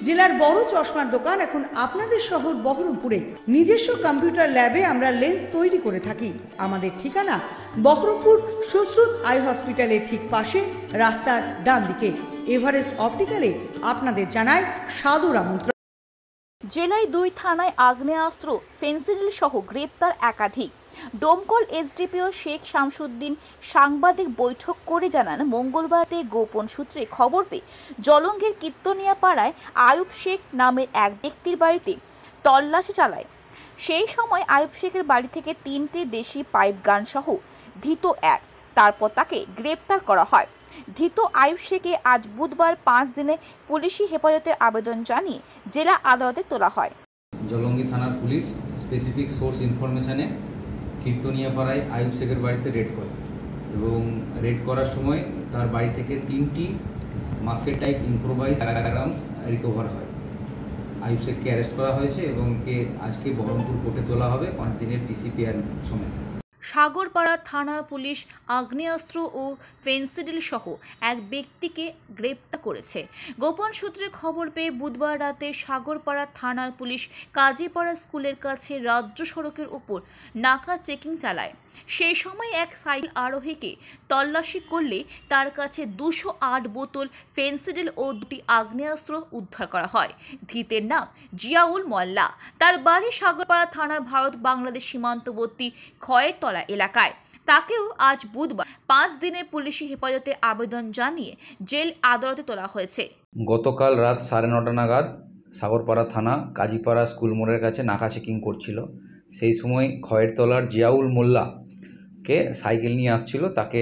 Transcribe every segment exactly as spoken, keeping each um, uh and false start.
জেলার বড় চশমার দোকান এখন আপনাদের শহর বহরমপুরে। নিজস্ব কম্পিউটার ল্যাবে আমরা লেন্স তৈরি করে থাকি। আমাদের ঠিকানা বহরমপুর সুশ্রুত আই হসপিটালের ঠিক পাশে, রাস্তার ডান দিকে। এভারেস্ট অপটিক্যালে আপনাদের জানায় সাদর আমন্ত্রণ। জেলায় দুই থানায় আগ্নেয়াস্ত্র, ফেন্সিডিল সহ গ্রেপ্তার একাধিক। ডোমকল এসডিপিও শেখ শামসুদ্দিন সাংবাদিক বৈঠক করে জানান, মঙ্গলবার গোপন সূত্রে খবর পেয়ে জলঙ্গের কীর্তনিয়া পাড়ায় আয়ুব শেখ নামের এক ব্যক্তির বাড়িতে তল্লাশি চালায়। সেই সময় আয়ুব শেখের বাড়ি থেকে তিনটি দেশি পাইপ গান সহ ধৃত এক, তারপর তাকে গ্রেপ্তার করা হয়। ধৃত আয়ুব শেখকে আজ বুধবার পাঁচ দিনে পুলিশি হেফাজতের আবেদন জানিয়ে জেলা আদালতে তোলা হয়। জলঙ্গি থানার পুলিশ স্পেসিফিক সোর্স ইনফরমেশনে কীর্তনিয়া পাড়ায় আয়ুব শেখের বাড়িতে রেড করে এবং রেড করার সময় তার বাড়ি থেকে তিনটি musket type improvise firearms recover হয়। আয়ুব শেখকে অ্যারেস্ট করা হয়েছে এবং কে আজকে বহরমপুর কোর্টে তোলা হবে পাঁচ দিনের পিসিপিআর সমেত। সাগরপাড়া থানার পুলিশ আগ্নেয়াস্ত্র ও ফেন্সিডিল সহ এক ব্যক্তিকে গ্রেপ্তার করেছে। গোপন সূত্রে খবর পেয়ে বুধবার রাতে সাগরপাড়া থানার পুলিশ কাজীপাড়া স্কুলের কাছে রাজ্য সড়কের উপর নাকা চেকিং চালায়। সেই সময় এক সাইকেল আরোহীকে তল্লাশি করলে তার কাছে দুশো আট বোতল ফেন্সিডিল ও দুটি আগ্নেয়াস্ত্র উদ্ধার করা হয়। ধৃতের নাম জিয়াউল মোল্লা। তার বাড়ি সাগরপাড়া থানার ভারত বাংলাদেশ সীমান্তবর্তী খয়েরতলা এলাকায়। তাকেও আজ বুধবার পাঁচ দিনের পুলিশি হেফাজতে আবেদন জানিয়ে জেল আদালতে তোলা হয়েছে। গতকাল রাত সাড়ে নটা নাগাদ সাগরপাড়া থানা কাজীপাড়া স্কুল মোড়ের কাছে নাকা চেকিং করছিল। সেই সময় খয়েরতলার জিয়াউল মোল্লাকে সাইকেল নিয়ে আসছিল, তাকে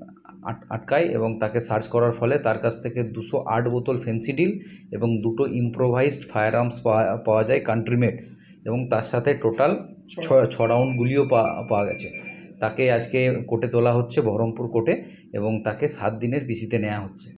আটকায় এবং তাকে সার্চ করার ফলে তার কাছ থেকে দুশো আট বোতল ফেন্সিডিল এবং দুটো ইম্প্রোভাইজড ফায়ার আর্মস পাওয়া যায় কান্ট্রিমেড, এবং তার সাথে টোটাল ছ ছ রাউন্ড গুলিও পাওয়া গেছে। তাকে আজকে কোর্টে তোলা হচ্ছে বহরমপুর কোর্টে এবং তাকে সাত দিনের পিসিতে নেওয়া হচ্ছে।